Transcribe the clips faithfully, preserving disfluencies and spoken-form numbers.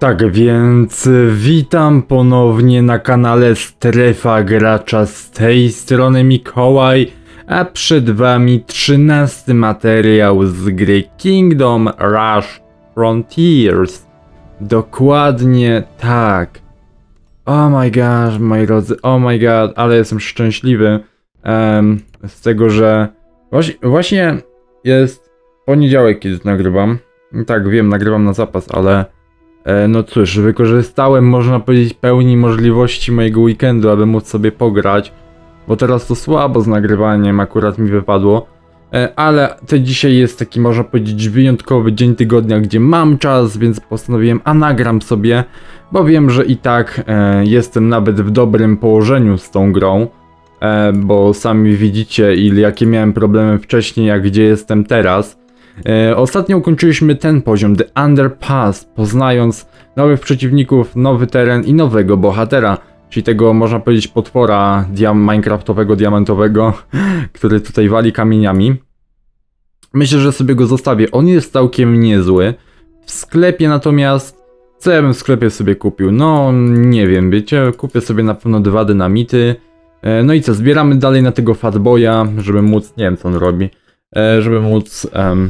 Tak więc witam ponownie na kanale Strefa Gracza, z tej strony Mikołaj, a przed wami trzynasty materiał z gry Kingdom Rush Frontiers. Dokładnie tak. Oh my god, moi drodzy, oh my god, ale jestem szczęśliwy um, z tego, że właśnie, właśnie jest poniedziałek, kiedy to nagrywam. Tak, wiem, nagrywam na zapas, ale e, no cóż, wykorzystałem, można powiedzieć, pełni możliwości mojego weekendu, aby móc sobie pograć, bo teraz to słabo z nagrywaniem akurat mi wypadło, e, ale to dzisiaj jest taki, można powiedzieć, wyjątkowy dzień tygodnia, gdzie mam czas, więc postanowiłem, a nagram sobie, bo wiem, że i tak e, jestem nawet w dobrym położeniu z tą grą, e, bo sami widzicie, ile jakie miałem problemy wcześniej, jak gdzie jestem teraz. E, ostatnio ukończyliśmy ten poziom, The Underpass, poznając nowych przeciwników, nowy teren i nowego bohatera, czyli tego, można powiedzieć, potwora diam minecraftowego, diamentowego, który tutaj wali kamieniami. Myślę, że sobie go zostawię, on jest całkiem niezły. W sklepie natomiast, co ja bym w sklepie sobie kupił? No, nie wiem, wiecie, kupię sobie na pewno dwa dynamity. E, no i co, zbieramy dalej na tego fatboya, żeby móc, nie wiem co on robi, e, żeby móc... Um,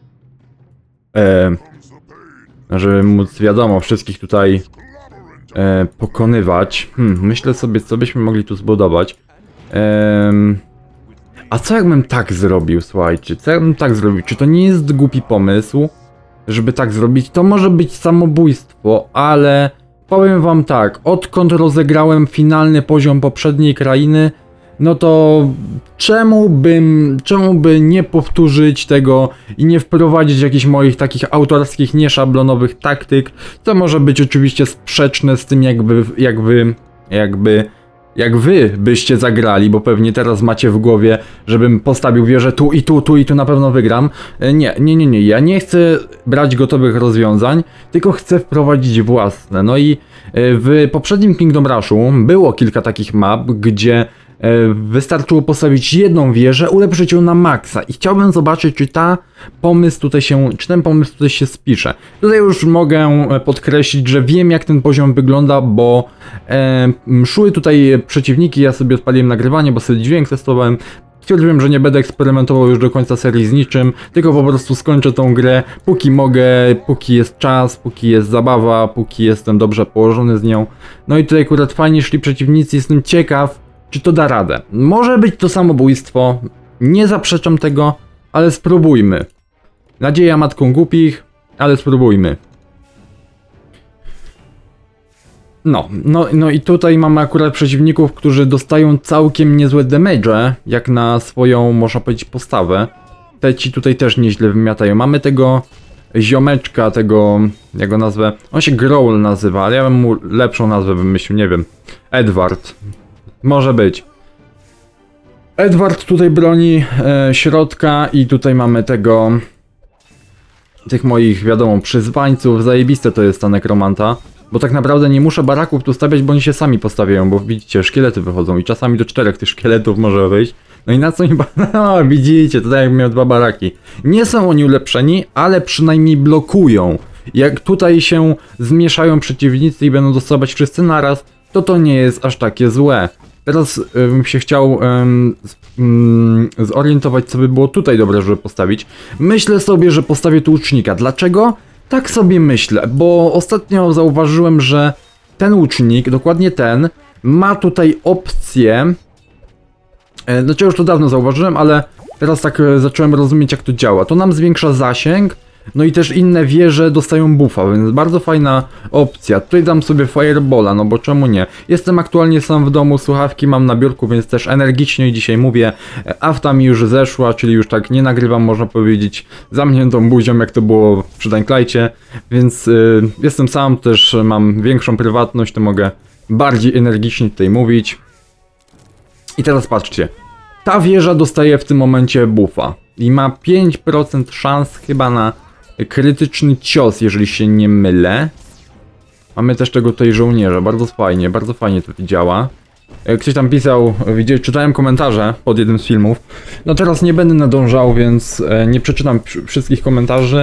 E, żeby móc, wiadomo, wszystkich tutaj e, pokonywać. Hmm, myślę sobie, co byśmy mogli tu zbudować. E, a co jakbym tak zrobił, słuchajcie? Co jakbym tak zrobił? Czy to nie jest głupi pomysł, żeby tak zrobić? To może być samobójstwo, ale powiem wam tak, odkąd rozegrałem finalny poziom poprzedniej krainy, no to czemu bym, czemu by nie powtórzyć tego i nie wprowadzić jakichś moich takich autorskich, nieszablonowych taktyk, co może być oczywiście sprzeczne z tym, jakby, jakby, jakby, jak wy byście zagrali, bo pewnie teraz macie w głowie, żebym postawił wieżę tu i tu, tu i tu na pewno wygram. Nie, nie, nie, nie, ja nie chcę brać gotowych rozwiązań, tylko chcę wprowadzić własne. No i w poprzednim Kingdom Rushu było kilka takich map, gdzie wystarczyło postawić jedną wieżę, ulepszyć ją na maksa i chciałbym zobaczyć, czy ta pomysł tutaj się, czy ten pomysł tutaj się spisze. Tutaj już mogę podkreślić, że wiem, jak ten poziom wygląda, bo e, szły tutaj przeciwniki, ja sobie odpaliłem nagrywanie, bo sobie dźwięk testowałem. Stwierdziłem, że nie będę eksperymentował już do końca serii z niczym, tylko po prostu skończę tą grę, póki mogę, póki jest czas, póki jest zabawa, póki jestem dobrze położony z nią. No i tutaj akurat fajnie szli przeciwnicy, jestem ciekaw, czy to da radę. Może być to samobójstwo, nie zaprzeczam tego, ale spróbujmy. Nadzieja matką głupich, ale spróbujmy. No, no, no i tutaj mamy akurat przeciwników, którzy dostają całkiem niezłe damage, jak na swoją, można powiedzieć, postawę. Te ci tutaj też nieźle wymiatają. Mamy tego ziomeczka, tego, jak go nazwę, on się Growl nazywa, ale ja bym mu lepszą nazwę wymyślił, nie wiem. Edward. Może być. Edward tutaj broni e, środka i tutaj mamy tego, tych moich, wiadomo, przyzwańców. Zajebiste to jest ta nekromanta, bo tak naprawdę nie muszę baraków tu stawiać, bo oni się sami postawiają, bo widzicie, szkielety wychodzą i czasami do czterech tych szkieletów może wyjść. No i na co mi... No, widzicie, tutaj jak miał dwa baraki. Nie są oni ulepszeni, ale przynajmniej blokują. Jak tutaj się zmieszają przeciwnicy i będą dostawać wszyscy naraz, to to nie jest aż takie złe. Teraz bym się chciał um, um, zorientować, co by było tutaj dobre, żeby postawić. Myślę sobie, że postawię tu łucznika. Dlaczego? Tak sobie myślę, bo ostatnio zauważyłem, że ten łucznik, dokładnie ten, ma tutaj opcję... E, znaczy już to dawno zauważyłem, ale teraz tak e, zacząłem rozumieć, jak to działa. To nam zwiększa zasięg, no i też inne wieże dostają buffa, więc bardzo fajna opcja. Tutaj dam sobie Firebola, no bo czemu nie? Jestem aktualnie sam w domu, słuchawki mam na biurku, więc też energicznie dzisiaj mówię. Afta mi już zeszła, czyli już tak nie nagrywam, można powiedzieć, zamkniętą buzią, jak to było przy Dying-Lightie. Więc y, jestem sam, też mam większą prywatność, to mogę bardziej energicznie tutaj mówić. I teraz patrzcie. Ta wieża dostaje w tym momencie buffa i ma pięć procent szans chyba na krytyczny cios, jeżeli się nie mylę. Mamy też tego tutaj żołnierza, bardzo fajnie, bardzo fajnie to działa. Ktoś tam pisał, widziałem, czytałem komentarze pod jednym z filmów. No teraz nie będę nadążał, więc nie przeczytam wszystkich komentarzy.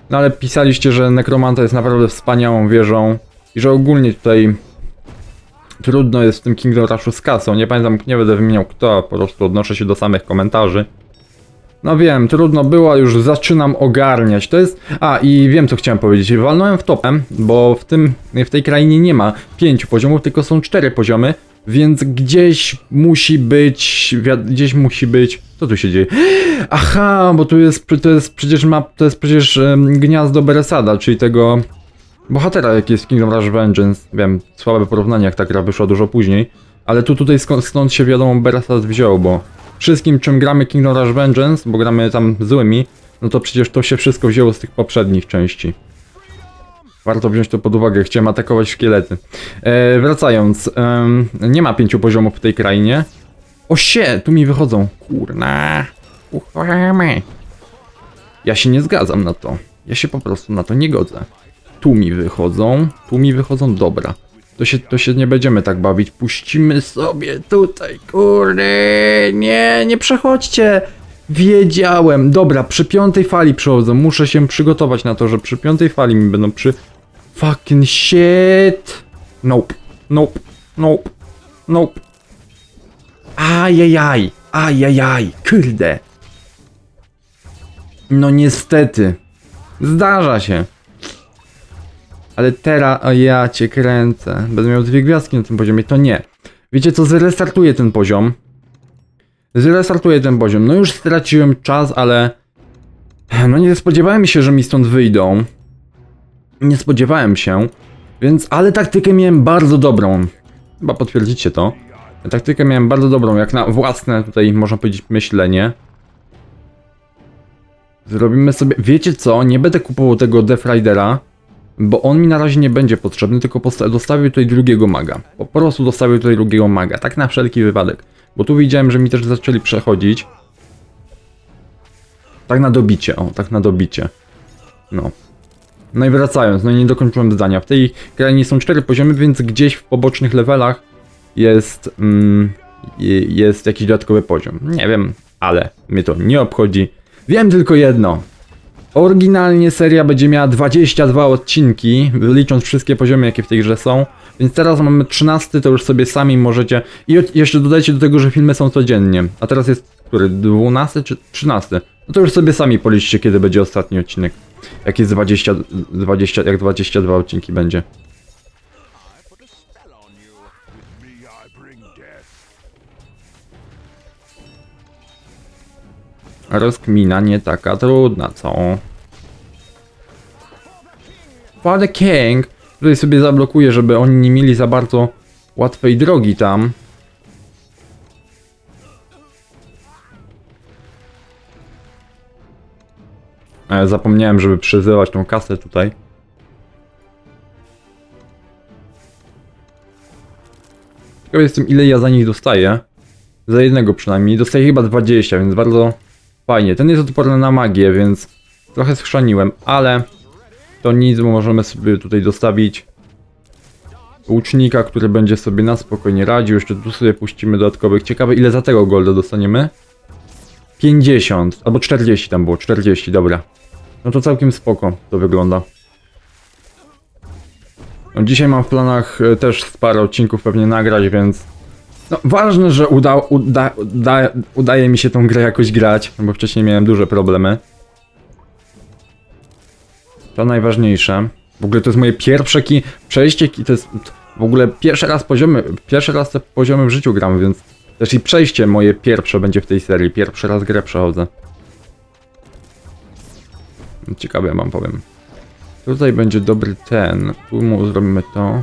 No ale pisaliście, że Nekromanta jest naprawdę wspaniałą wieżą i że ogólnie tutaj trudno jest w tym Kingdom Rushu z kasą. Nie pamiętam, nie będę wymieniał kto, po prostu odnoszę się do samych komentarzy. No wiem, trudno było, już zaczynam ogarniać. To jest... A, i wiem co chciałem powiedzieć. Walnąłem w topem, bo w tym, w tej krainie nie ma pięciu poziomów, tylko są cztery poziomy. Więc gdzieś musi być... Gdzieś musi być... Co tu się dzieje? Aha, bo tu jest... To jest przecież map... To jest przecież um, gniazdo Beresada, czyli tego... bohatera, jaki jest Kingdom Rush Vengeance. Wiem, słabe porównanie, jak ta gra wyszła dużo później. Ale tu tutaj skąd, skąd się wiadomo Beresad wziął, bo... Wszystkim czym gramy Kingdom Rush Vengeance, bo gramy tam złymi, no to przecież to się wszystko wzięło z tych poprzednich części. Warto wziąć to pod uwagę, chciałem atakować szkielety. E, wracając, e, nie ma pięciu poziomów w tej krainie. O się, tu mi wychodzą. Kurna. Uchwamy. Ja się nie zgadzam na to. Ja się po prostu na to nie godzę. Tu mi wychodzą, tu mi wychodzą, dobra. To się, to się nie będziemy tak bawić. Puścimy sobie tutaj, kurde. Nie, nie przechodźcie. Wiedziałem. Dobra, przy piątej fali przechodzą. Muszę się przygotować na to, że przy piątej fali mi będą przy... Fucking shit. Nope. Nope. Nope. Nope. Ajajaj. Ajajaj. Kurde. No niestety. Zdarza się. Ale teraz, o ja cię kręcę. Będę miał dwie gwiazdki na tym poziomie, to nie. Wiecie co, zrestartuję ten poziom. Zrestartuję ten poziom. No już straciłem czas, ale... No nie spodziewałem się, że mi stąd wyjdą. Nie spodziewałem się. Więc, ale taktykę miałem bardzo dobrą. Chyba potwierdzicie to. Taktykę miałem bardzo dobrą, jak na własne tutaj, można powiedzieć, myślenie. Zrobimy sobie... Wiecie co, nie będę kupował tego Death Ridera. Bo on mi na razie nie będzie potrzebny, tylko dostawił tutaj drugiego maga. Po prostu dostawił tutaj drugiego maga, tak na wszelki wypadek. Bo tu widziałem, że mi też zaczęli przechodzić. Tak na dobicie, o, tak na dobicie. No. No i wracając, no i nie dokończyłem zdania. W tej krainie są cztery poziomy, więc gdzieś w pobocznych levelach jest... Mm, jest jakiś dodatkowy poziom. Nie wiem, ale mnie to nie obchodzi. Wiem tylko jedno. Oryginalnie seria będzie miała dwadzieścia dwa odcinki, licząc wszystkie poziomy, jakie w tej grze są. Więc teraz mamy trzynasty, to już sobie sami możecie... I jeszcze dodajcie do tego, że filmy są codziennie. A teraz jest, który? dwunasty czy trzynasty? No to już sobie sami policzcie, kiedy będzie ostatni odcinek. Jak jest dwadzieścia, dwadzieścia, jak dwadzieścia dwa odcinki będzie. Rozkmina nie taka trudna, co? For the King. Tutaj sobie zablokuję, żeby oni nie mieli za bardzo łatwej drogi tam. E, zapomniałem, żeby przyzywać tą kasę tutaj. Ciekawy jestem, ile ja za nich dostaję. Za jednego przynajmniej. Dostaję chyba dwadzieścia, więc bardzo fajnie. Ten jest odporny na magię, więc trochę schrzaniłem, ale to nic, bo możemy sobie tutaj dostawić łucznika, który będzie sobie na spokojnie radził. Jeszcze tu sobie puścimy dodatkowych. Ciekawe, ile za tego golda dostaniemy? pięćdziesiąt, albo czterdzieści tam było, czterdzieści, dobra. No to całkiem spoko to wygląda. No dzisiaj mam w planach też parę odcinków pewnie nagrać, więc... No ważne, że uda, uda, uda, udaje mi się tą grę jakoś grać, bo wcześniej miałem duże problemy. To najważniejsze. W ogóle to jest moje pierwsze ki przejście, ki to jest w ogóle pierwszy raz poziomy, pierwszy raz te poziomy w życiu gram, więc też i przejście moje pierwsze będzie w tej serii. Pierwszy raz grę przechodzę. Ciekawe wam powiem. Tutaj będzie dobry ten. Tu mu zrobimy to.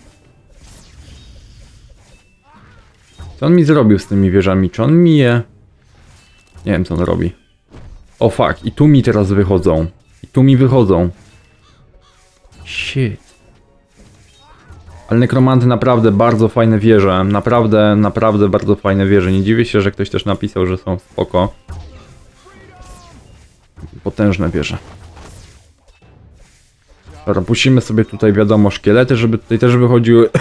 Co on mi zrobił z tymi wieżami? Czy on mi je... Nie wiem co on robi. O fuck, i tu mi teraz wychodzą. I tu mi wychodzą. Shit. Ale nekromanty naprawdę bardzo fajne wieże. Naprawdę, naprawdę bardzo fajne wieże. Nie dziwię się, że ktoś też napisał, że są spoko. Potężne wieże. Dobra, puścimy sobie tutaj wiadomo szkielety, żeby tutaj też wychodziły.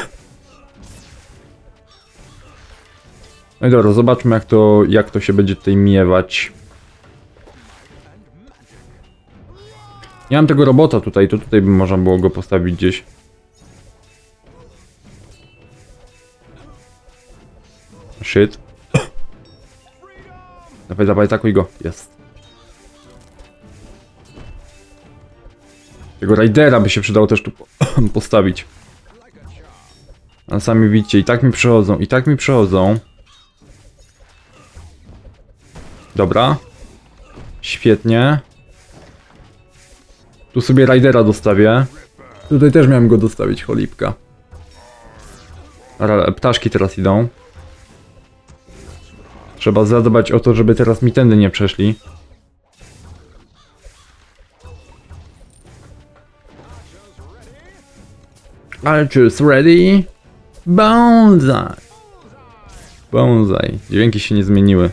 No i dobra, zobaczmy jak to, jak to się będzie tutaj miewać. Nie mam tego robota tutaj, to tutaj by można było go postawić gdzieś. Shit. Dawaj, dawaj, atakuj go. Jest. Tego Raidera by się przydało też tu postawić. A sami widzicie, i tak mi przychodzą, i tak mi przychodzą. Dobra. Świetnie. Tu sobie Raidera dostawię. Tutaj też miałem go dostawić, cholipka. Dobra, ptaszki teraz idą. Trzeba zadbać o to, żeby teraz mi tędy nie przeszli. Archers ready? Bonsai! Bonsai. Dźwięki się nie zmieniły.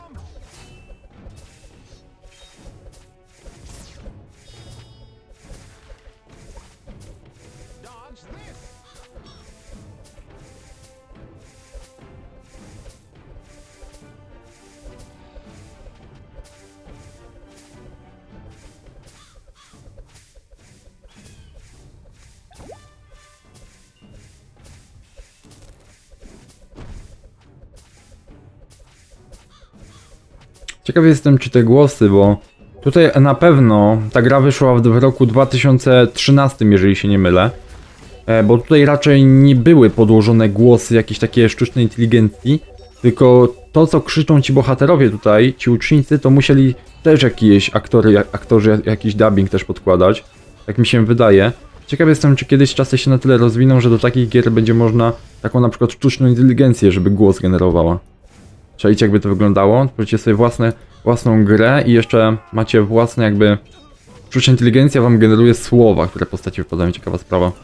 Ciekawy jestem, czy te głosy, bo tutaj na pewno ta gra wyszła w roku dwa tysiące trzynastym, jeżeli się nie mylę. Bo tutaj raczej nie były podłożone głosy jakiejś takiej sztucznej inteligencji, tylko to, co krzyczą ci bohaterowie tutaj, ci ucznicy, to musieli też jakieś aktory, aktorzy jakiś dubbing też podkładać. Tak mi się wydaje. Ciekawy jestem, czy kiedyś czasy się na tyle rozwiną, że do takich gier będzie można taką na przykład sztuczną inteligencję, żeby głos generowała. Czajcie, jakby to wyglądało? Tworzycie sobie własne, własną grę i jeszcze macie własne jakby... Sztuczna inteligencja wam generuje słowa, które postaci wypadają. Ciekawa sprawa.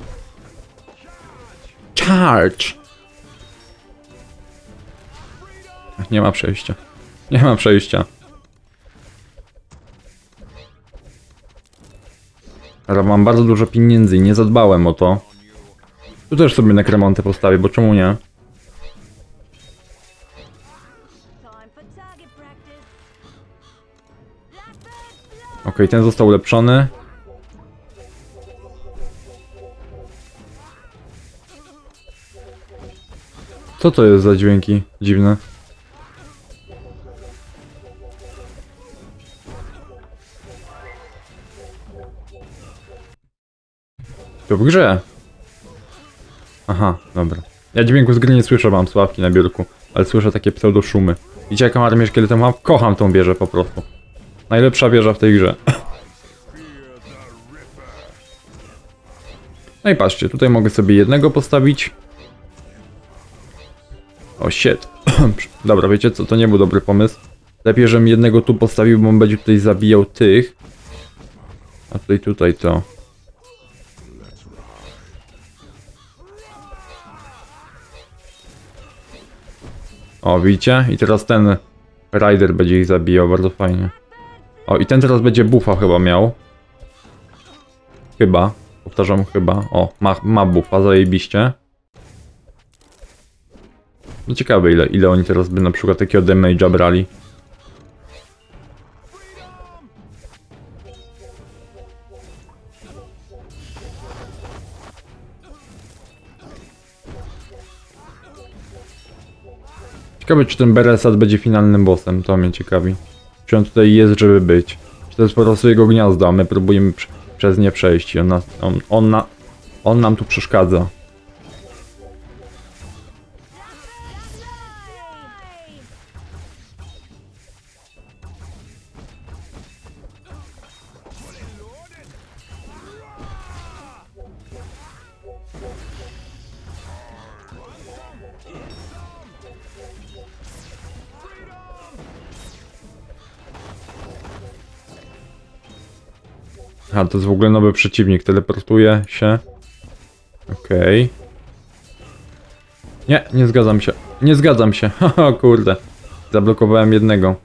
Charge! Nie ma przejścia. Nie ma przejścia. Ale mam bardzo dużo pieniędzy i nie zadbałem o to. Tu też sobie nekromontę postawię, bo czemu nie? Okej, okay, ten został ulepszony. Co to jest za dźwięki dziwne? To w grze. Aha, dobra. Ja dźwięku z gry nie słyszę, mam sławki na biurku, ale słyszę takie pseudo szumy. Widzicie, jaką armię szkieletem mam? Kocham tą wieżę po prostu. Najlepsza wieża w tej grze. No i patrzcie, tutaj mogę sobie jednego postawić. O shit. Dobra, wiecie co, to nie był dobry pomysł. Lepiej, żebym jednego tu postawił, bo on będzie tutaj zabijał tych. A tutaj, tutaj to. O, widzicie? I teraz ten Rider będzie ich zabijał, bardzo fajnie. O, i ten teraz będzie buffa chyba miał. Chyba. Powtarzam chyba. O, ma, ma buffa, zajebiście. No ciekawe ile, ile oni teraz by na przykład takiego damage'a brali. Ciekawe, czy ten Beresat będzie finalnym bossem, to mnie ciekawi. Czy on tutaj jest, żeby być. Czy to jest po prostu jego gniazdo, a my próbujemy prze przez nie przejść i on, nas, on, on, na, on nam tu przeszkadza. A, to jest w ogóle nowy przeciwnik, teleportuje się. Okej. Okay. Nie, nie zgadzam się. Nie zgadzam się. Haha, kurde. Zablokowałem jednego.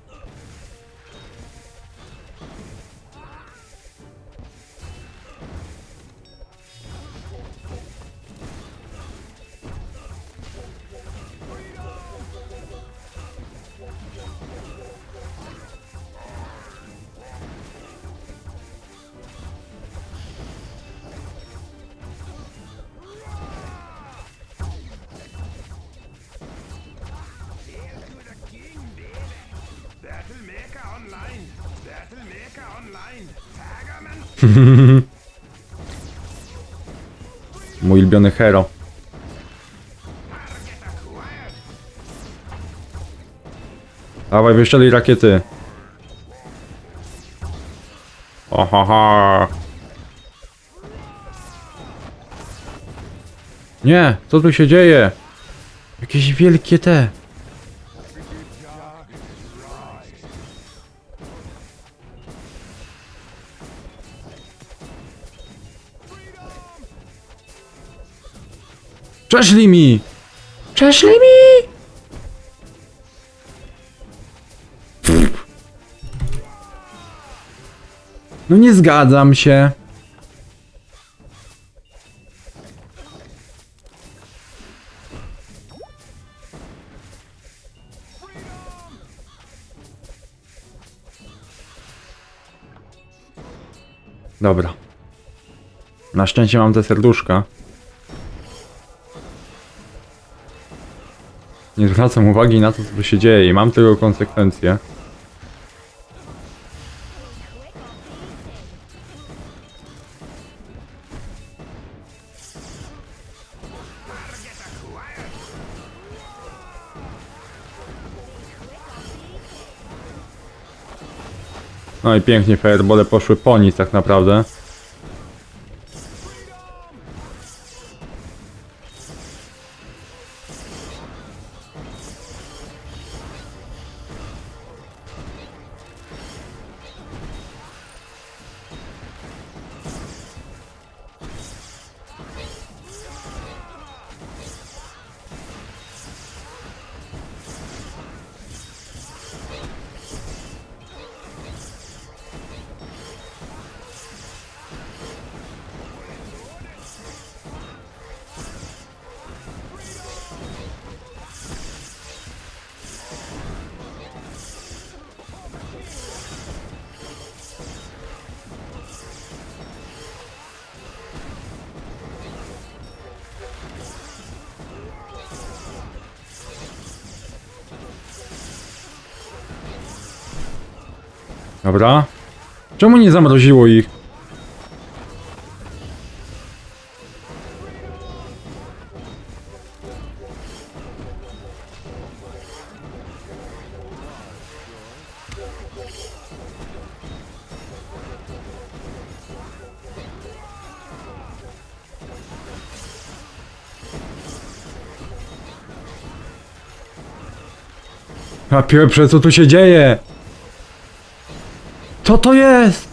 Mój ulubiony hero. Dawaj, wyszczeli rakiety. Ohoho. Nie, co tu się dzieje? Jakieś wielkie te. Przeszli mi! Przeszli mi! Pff. No nie zgadzam się. Dobra. Na szczęście mam te serduszka. Nie zwracam uwagi na to, co tu się dzieje i mam tego konsekwencje. No i pięknie, firebole poszły po nic tak naprawdę. Dobra. Czemu nie zamroziło ich? A pieprze, co tu się dzieje? Co to jest?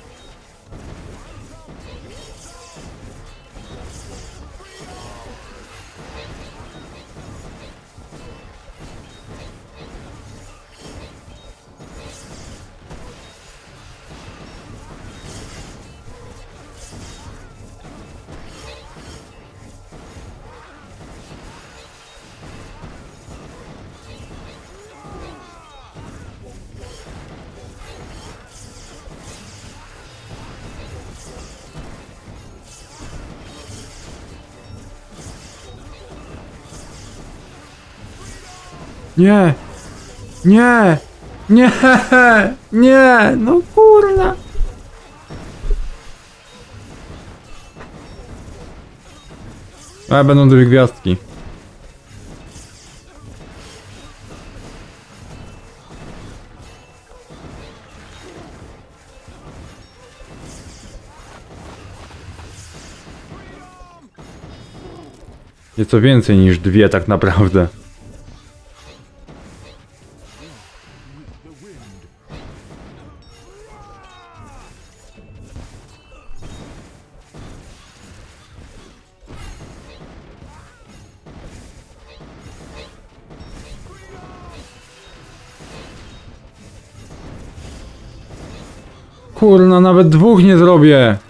Nie! Nie! Nie! Nie! No kurna! A będą dwie gwiazdki. Nieco więcej niż dwie tak naprawdę. Kurna, nawet dwóch nie zrobię.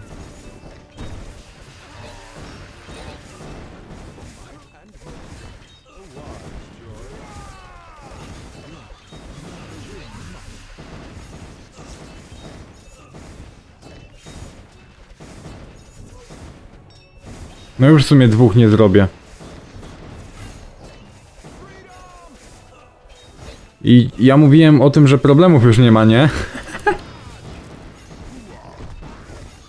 No już w sumie dwóch nie zrobię. I ja mówiłem o tym, że problemów już nie ma, nie?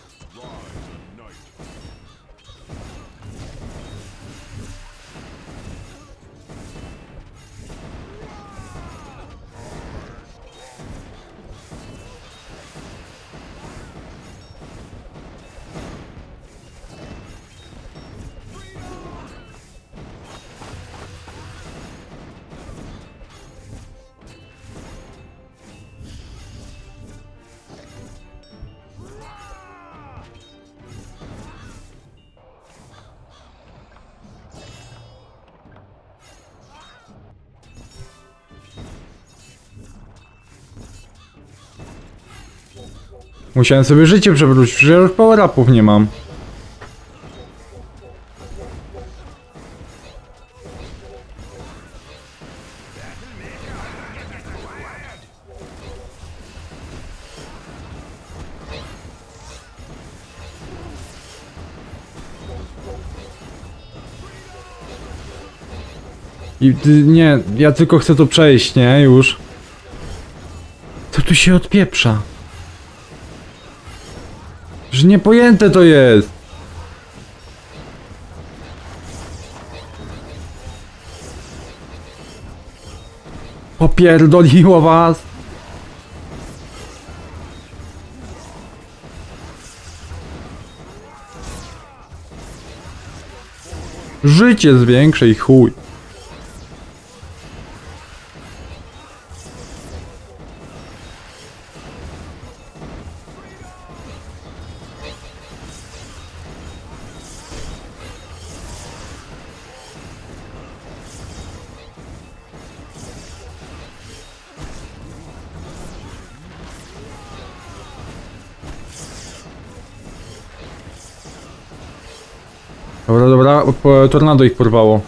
Musiałem sobie życie przewrócić, przecież ja już power-upów nie mam. I ty, nie, ja tylko chcę to przejść, nie? Już. Co tu się odpieprza? Że niepojęte to jest. Popierdoliło was. Życie zwiększe i chuj. Dobra, dobra, po, tornado ich porwało.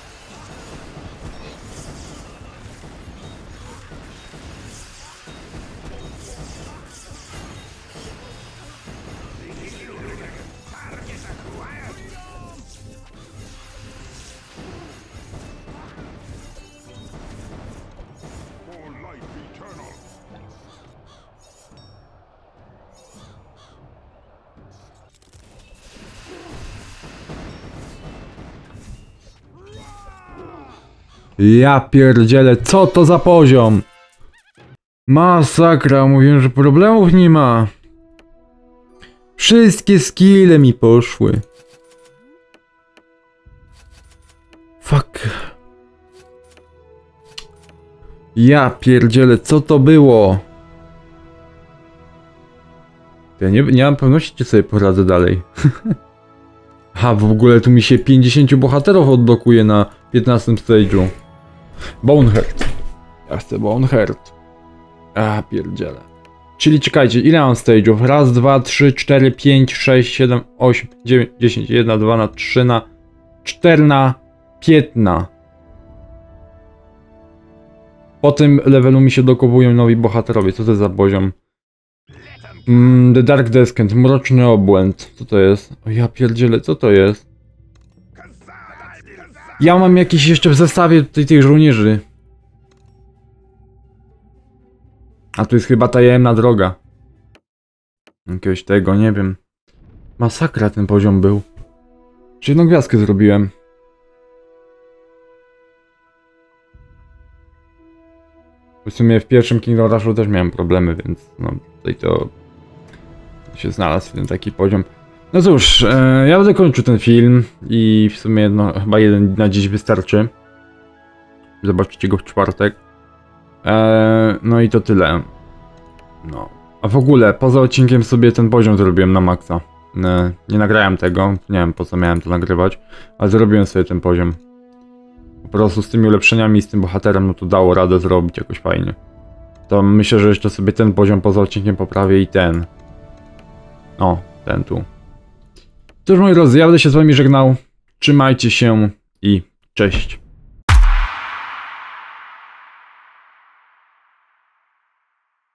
Ja pierdzielę, co to za poziom? Masakra, mówiłem, że problemów nie ma. Wszystkie skille mi poszły. Fuck. Ja pierdzielę, co to było? Ja nie, nie mam pewności, czy sobie poradzę dalej. Ha, w ogóle tu mi się pięćdziesięciu bohaterów odblokuje na piętnastym stage'u. Boneheart. Ja chcę Boneheart. A, pierdziele. Czyli czekajcie, ile mam stage'ów? Raz, dwa, trzy, cztery, pięć, sześć, siedem, osiem, dziewięć, dziesięć, jeden, dwa, na trzy, na cztery, na piętnaście. Po tym levelu mi się dokowują nowi bohaterowie. Co to jest za poziom? Mm, The Dark Descent, Mroczny Obłęd. Co to jest? O ja pierdzielę, co to jest? Ja mam jakiś jeszcze w zestawie tutaj tych żołnierzy. A tu jest chyba tajemna droga. Jakiegoś tego, nie wiem. Masakra ten poziom był. Czy jedną gwiazdkę zrobiłem? W sumie w pierwszym Kingdom Rushu też miałem problemy, więc no tutaj to się znalazł ten taki poziom. No cóż, e, ja będę kończył ten film i w sumie no chyba jeden na dziś wystarczy. Zobaczycie go w czwartek. E, no i to tyle. No. A w ogóle, poza odcinkiem sobie ten poziom zrobiłem na maksa. E, nie nagrałem tego, nie wiem po co miałem to nagrywać, ale zrobiłem sobie ten poziom. Po prostu z tymi ulepszeniami i z tym bohaterem, no to dało radę zrobić jakoś fajnie. To myślę, że jeszcze sobie ten poziom poza odcinkiem poprawię i ten. O, ten tu. Cóż moi drodzy, ja będę się z wami żegnał. Trzymajcie się i cześć.